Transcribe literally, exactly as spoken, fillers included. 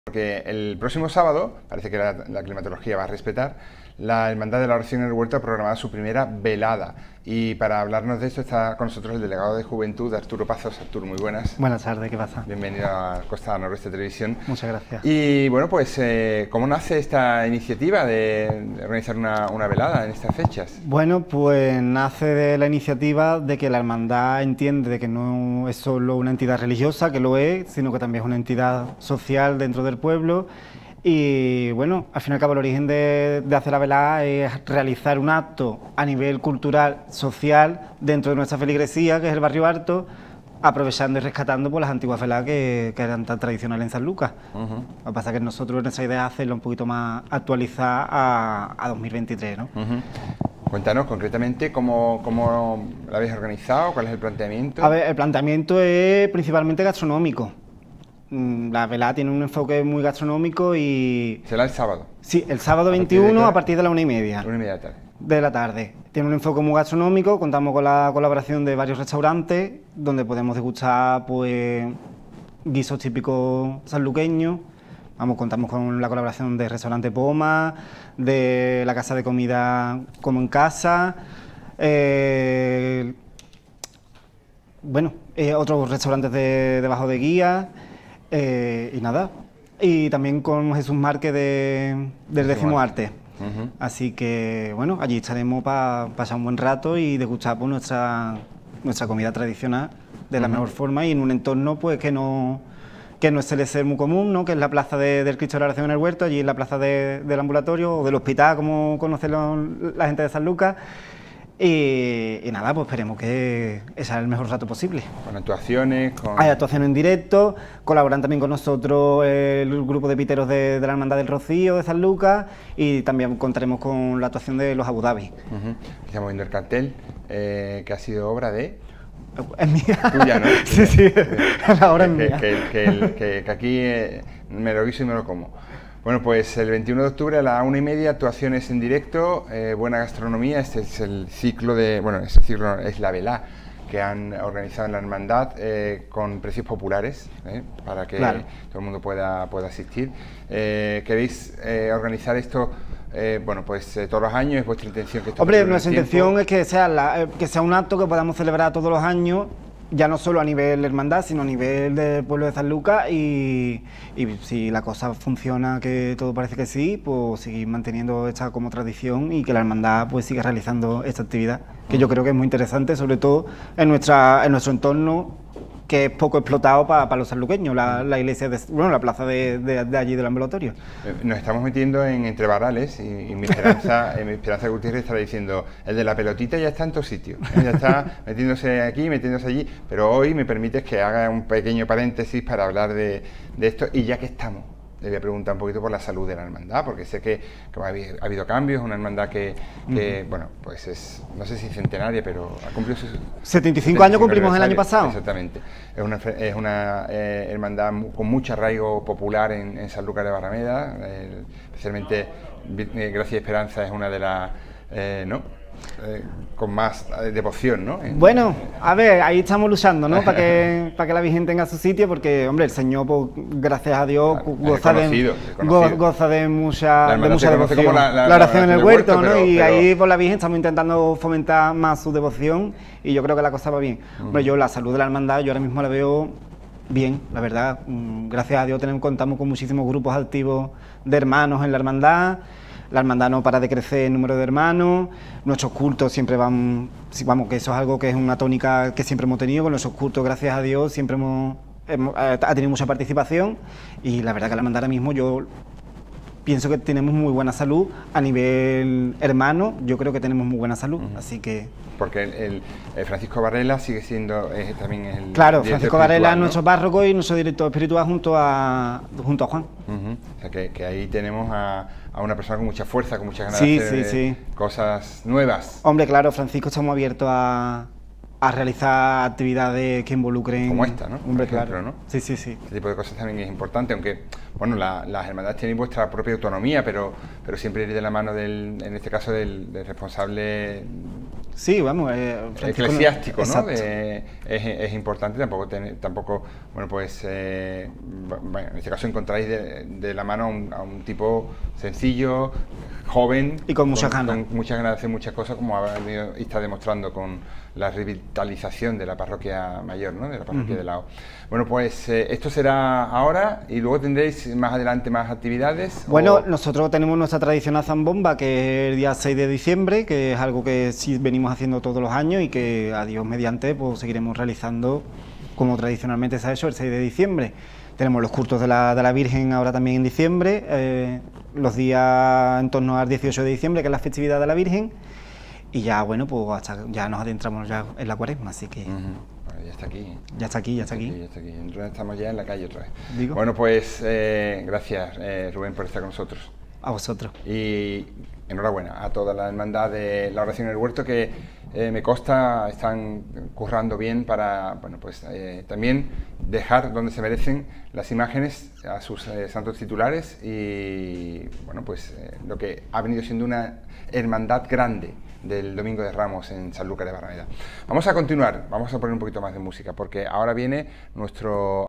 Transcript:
Porque el próximo sábado, parece que la, la climatología va a respetar, la Hermandad de la Oración en el Huerto ha programado su primera velada. Y para hablarnos de esto está con nosotros el delegado de Juventud, Arturo Pazos. Arturo, muy buenas. Buenas tardes, ¿qué pasa? Bienvenido a Costa Noroeste Televisión. Muchas gracias. Y bueno, pues, eh, ¿cómo nace esta iniciativa de, de organizar una, una velada en estas fechas? Bueno, pues nace de la iniciativa de que la hermandad entiende de que no es solo una entidad religiosa, que lo es, sino que también es una entidad social dentro del pueblo. Y bueno, al fin y al cabo el origen de, de hacer la velada es realizar un acto a nivel cultural, social, dentro de nuestra feligresía, que es el barrio Alto, aprovechando y rescatando pues, las antiguas veladas que, que eran tan tradicionales en San Lucas. Uh-huh. Lo que pasa es que nosotros nuestra idea es hacerlo un poquito más actualizada a, a dos mil veintitrés, ¿no? Uh-huh. Cuéntanos concretamente cómo, cómo lo habéis organizado, cuál es el planteamiento. A ver, el planteamiento es principalmente gastronómico. La velada tiene un enfoque muy gastronómico y... ¿Será el sábado? Sí, el sábado veintiuno a partir de la una y media. Una y media de la tarde. De la tarde. Tiene un enfoque muy gastronómico, contamos con la colaboración de varios restaurantes, donde podemos degustar pues guisos típicos sanluqueños. Vamos, contamos con la colaboración de Restaurante Poma, de la Casa de Comida Como en Casa, eh, bueno, eh, otros restaurantes de, de Bajo de Guía. Eh, y nada, y también con Jesús Márquez de, del Décimo Arte. Uh-huh. Así que bueno, allí estaremos para pa pasar un buen rato y degustar pues, nuestra, nuestra comida tradicional de la uh-huh. mejor forma y en un entorno pues que no, que no suele ser muy común, ¿no? Que es la plaza de, del Cristo de la Oración en el Huerto, allí en la plaza de, del ambulatorio o del hospital, como conocen los, la gente de San Lucas. Y, y nada, pues esperemos que ese sea el mejor rato posible. Con actuaciones, con... Hay actuaciones en directo, colaboran también con nosotros el grupo de piteros de, de la Hermandad del Rocío de San Lucas y también contaremos con la actuación de los Abu Dhabi. Uh-huh. Estamos viendo el cartel, eh, que ha sido obra de... Es mía. Tuya, ¿no? Sí, sí, la obra es que, mía. Que, que, que, que, que aquí eh, me lo guiso y me lo como. Bueno, pues el veintiuno de octubre a la una y media, actuaciones en directo, eh, buena gastronomía. Este es el ciclo de, bueno, este ciclo es la velá que han organizado en la hermandad eh, con precios populares, eh, para que claro. todo el mundo pueda, pueda asistir. Eh, ¿Queréis eh, organizar esto, eh, bueno, pues eh, todos los años? ¿Es vuestra intención que esto Hombre, nuestra intención es que sea, la, que sea un acto que podamos celebrar todos los años, ya no solo a nivel hermandad, sino a nivel del pueblo de San Lucas y, y si la cosa funciona, que todo parece que sí, pues seguir manteniendo esta como tradición y que la hermandad pues siga realizando esta actividad, que yo creo que es muy interesante, sobre todo en, nuestra, en nuestro entorno, que es poco explotado para pa los sanluqueños, la, la iglesia, de, bueno, la plaza de, de, de allí del ambulatorio. Nos estamos metiendo en entre varales y, y mi esperanza, mi esperanza Gutiérrez estará diciendo, el de la pelotita ya está en todos sitios, ¿eh? Ya está metiéndose aquí, metiéndose allí, pero hoy me permites que haga un pequeño paréntesis para hablar de, de esto y ya que estamos, le voy a preguntar un poquito por la salud de la hermandad, porque sé que, que ha habido cambios, una hermandad que, que uh-huh. bueno, pues es, no sé si centenaria, pero ha cumplido sus... setenta y cinco años cumplimos el año pasado. Exactamente. Es una, es una eh, hermandad con mucho arraigo popular en, en San Lucas de Barrameda, eh, especialmente eh, Gracia y Esperanza es una de las, eh, ¿no? Eh, con más eh, devoción, ¿no? En, bueno, a ver, ahí estamos luchando, ¿no? Para que, para que la Virgen tenga su sitio, porque, hombre, el Señor, pues, gracias a Dios, claro, goza, de, go, goza de mucha, de mucha devoción. La, la, la oración en el huerto, huerto, ¿no? Pero, y pero... ahí, por la Virgen, estamos intentando fomentar más su devoción y yo creo que la cosa va bien. Uh-huh. Hombre, yo la salud de la hermandad, yo ahora mismo la veo bien, la verdad. Gracias a Dios tenemos, contamos con muchísimos grupos activos de hermanos en la hermandad. La hermandad no para de crecer el número de hermanos, nuestros cultos siempre van, vamos, que eso es algo que es una tónica que siempre hemos tenido, con nuestros cultos, gracias a Dios, siempre hemos, hemos ha tenido mucha participación y la verdad que la hermandad ahora mismo yo pienso que tenemos muy buena salud a nivel hermano, yo creo que tenemos muy buena salud, uh-huh. así que... Porque el, el, el Francisco Varela sigue siendo eh, también el... Claro, Francisco Varela es ¿no? nuestro párroco y nuestro director espiritual junto a, junto a Juan. Uh-huh. O sea que, que ahí tenemos a, a una persona con mucha fuerza, con muchas ganas sí, de hacer sí, sí. cosas nuevas. Hombre, claro, Francisco, estamos abiertos a... a realizar actividades que involucren... Como esta, ¿no? Hombre, Por ejemplo, claro. ¿no? Sí, sí, sí. Este tipo de cosas también es importante, aunque, bueno, la, las hermandades tienen vuestra propia autonomía, pero, pero siempre ir de la mano del, en este caso, del, del responsable Sí, vamos, eh, eclesiástico, ¿no? De, es, es importante, tampoco, ten, tampoco bueno, pues, eh, bueno, en este caso encontráis de, de la mano a un, a un tipo sencillo, joven. Y con muchas ganas. Con muchas ganas de hacer muchas cosas, como ha venido y está demostrando con la revitalización de la parroquia mayor, ¿no? De la parroquia uh-huh. de Lao. Bueno, pues eh, esto será ahora y luego tendréis más adelante más actividades. Bueno, o... nosotros tenemos nuestra tradicional zambomba, que es el día seis de diciembre, que es algo que sí venimos haciendo todos los años y que a Dios mediante pues seguiremos realizando como tradicionalmente se ha hecho el seis de diciembre. Tenemos los cultos de la, de la Virgen ahora también en diciembre, eh, los días en torno al dieciocho de diciembre, que es la festividad de la Virgen, y ya bueno, pues hasta ya nos adentramos ya en la Cuaresma, así que... Uh-huh. Bueno, ya está aquí. Ya está aquí, ya está, está aquí. aquí. Ya está aquí. Entonces estamos ya en la calle otra vez. ¿Digo? Bueno, pues eh, gracias eh, Rubén por estar con nosotros. A vosotros. Y enhorabuena a toda la hermandad de la oración en el huerto, que eh, me consta están currando bien para, bueno, pues eh, también dejar donde se merecen las imágenes a sus eh, santos titulares y, bueno, pues eh, lo que ha venido siendo una hermandad grande del Domingo de Ramos en Sanlúcar de Barrameda. Vamos a continuar, vamos a poner un poquito más de música, porque ahora viene nuestro